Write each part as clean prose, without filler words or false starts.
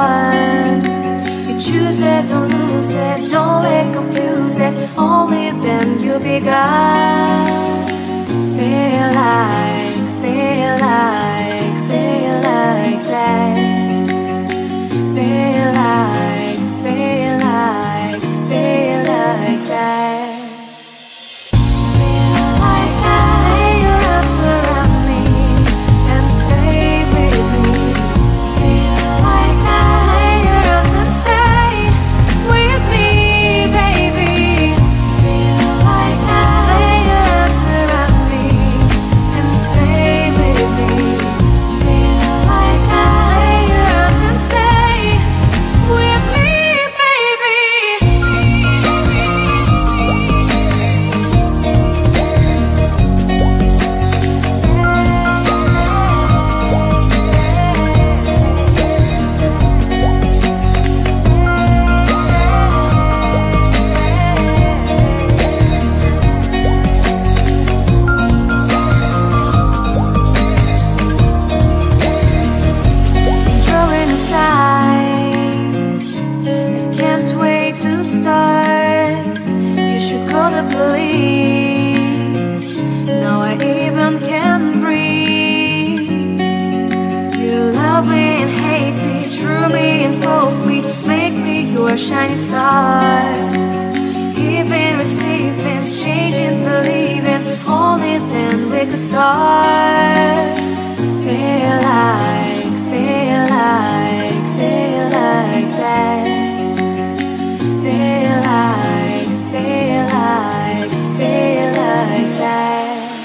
one. You choose it, don't lose it, don't let confuse it. Only then you begun. Feel like, feel like, feel like that. Feel like, feel like, feel like that. Shining star, giving, receiving, changing, believing. Only then we could start. Feel like, feel like, feel like that. Feel like, feel like, feel like that.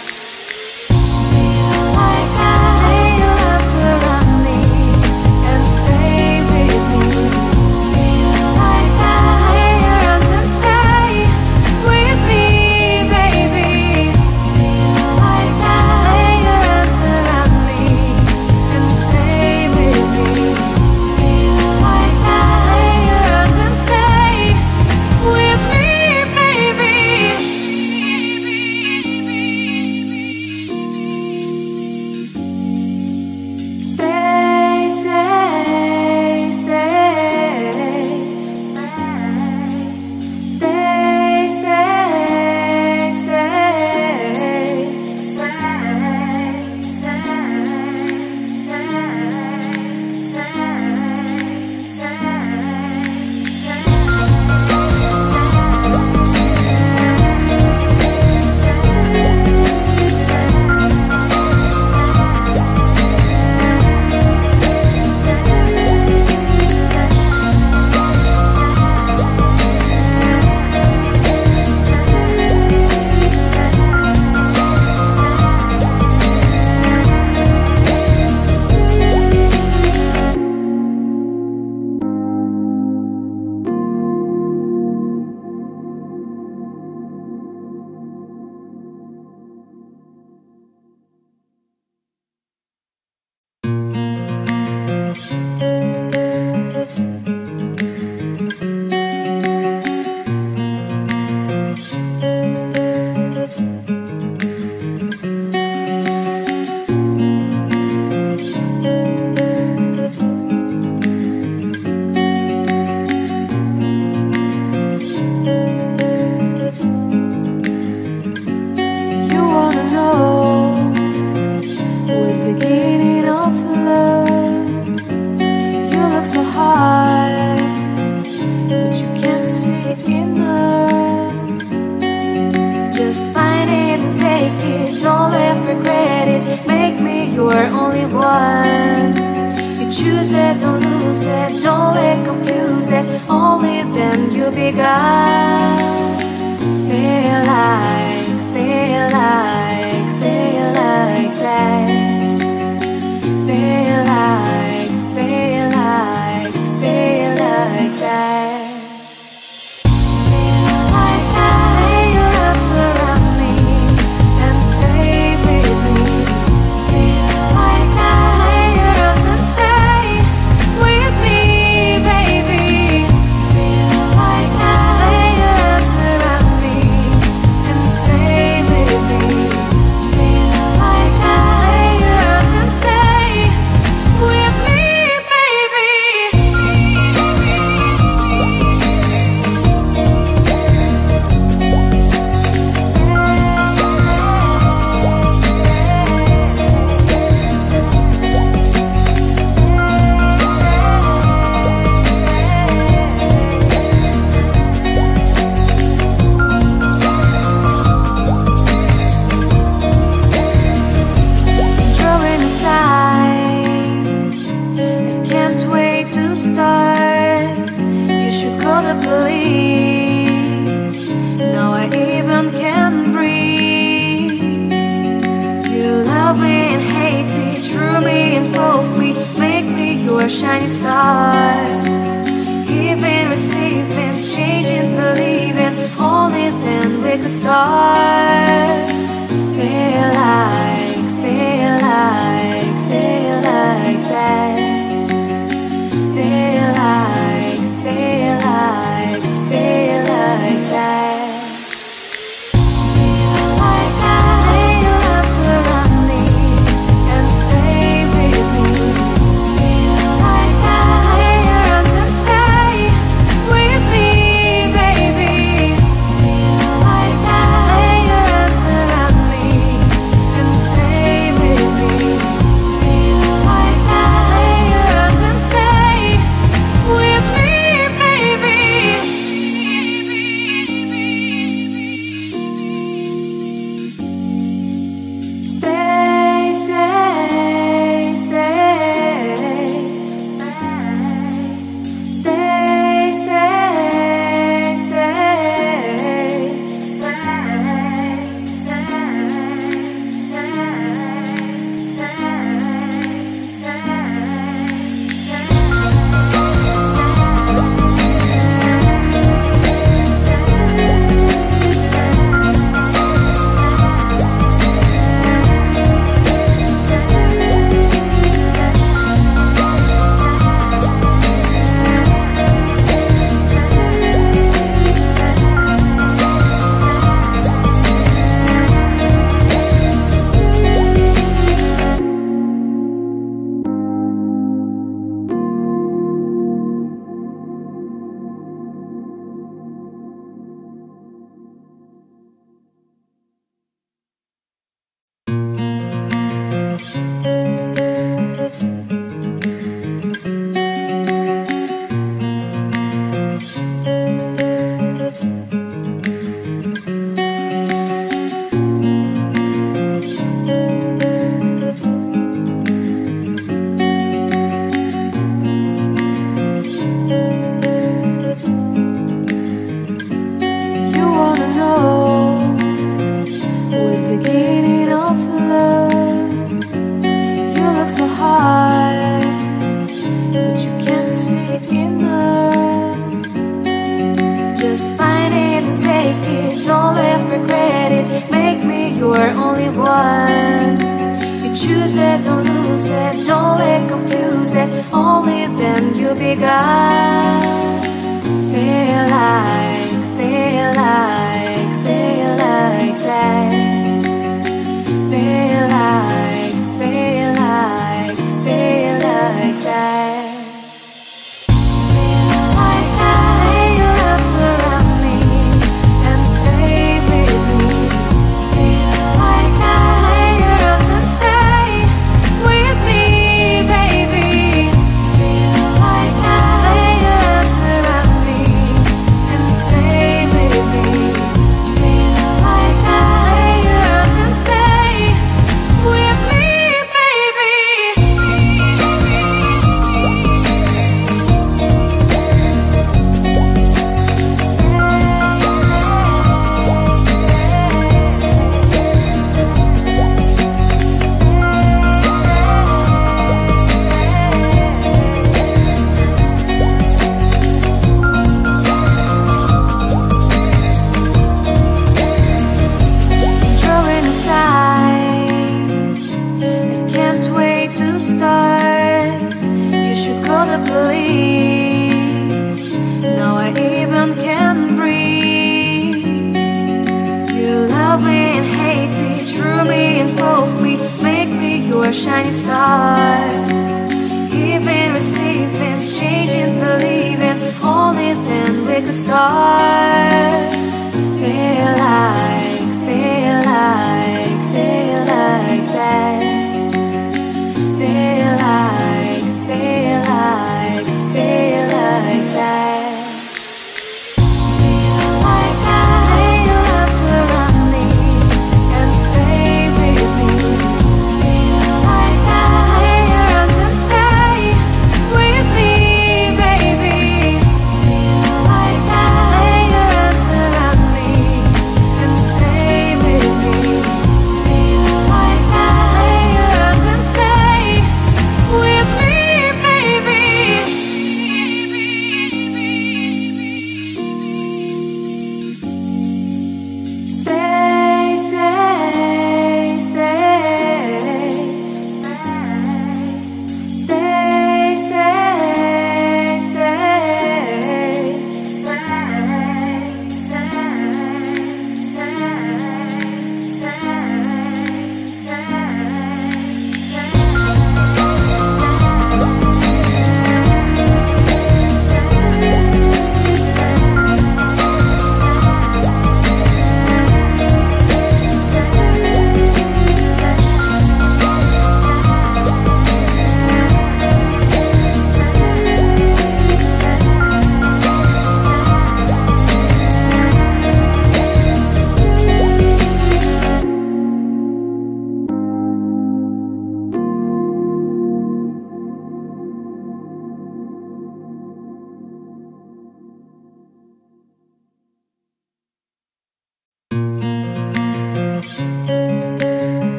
Choose it, don't lose it, don't let confuse it. Only then you begun. Feel like, feel like, feel like that. Feel like, feel like, feel like that. Feel like the police. Now I even can't breathe. You love me and hate me, true me and false me, make me your shining star. Giving, receiving, changing, believing, only then we could start. Feel like that. Feel like that. Feel like that. Feel like that. Lay your arms around me and stay with me. Feel like that. Lay your arms and stay with me, baby. Feel like that. Lay your arms around me and stay with me. Feel like that. Lay your arms and stay with me, baby. You're only one. You choose it, don't lose it, don't let confuse it. Only then you begun. Feel like that. Feel like that. Feel like that. Shining star, giving, receiving, changing, believing, only then we could start. Feel like that. Feel like that. Like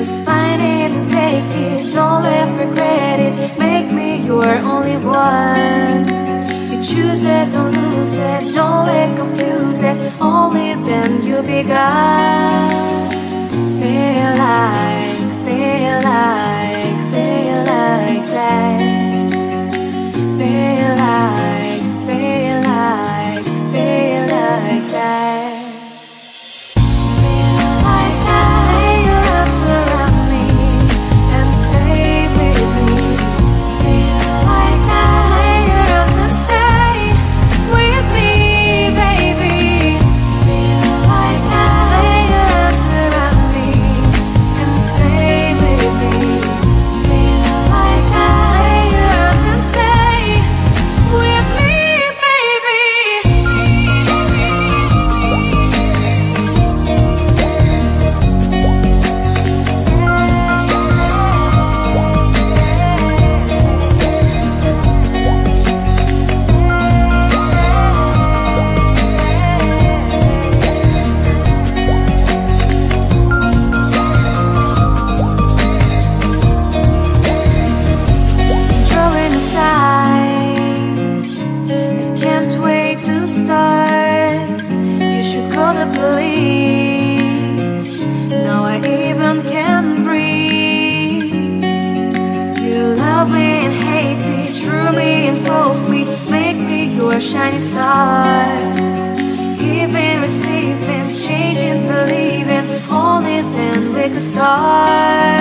Just find it and take it, don't ever regret it. Make me your only one. You choose it, don't lose it, don't let confuse it. Only then you'll be God. Feel like, feel like, feel like that. Feel like, feel like, feel like that. Shining star, giving, receiving, changing, believing. Only then we could start.